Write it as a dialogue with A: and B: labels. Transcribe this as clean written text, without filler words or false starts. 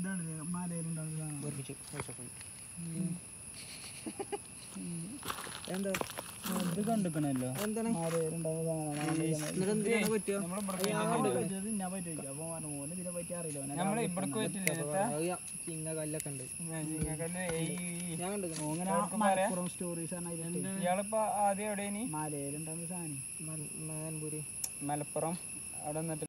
A: ഇതാണ് മലയിലുണ്ടാകുന്ന എന്താ ഇത് കണ്ടിക്കണല്ലോ എന്താണ് സ്റ്റോറീസ് മലയിലുണ്ടാകുന്ന സാധനം മലപ്പുറം അവിടെ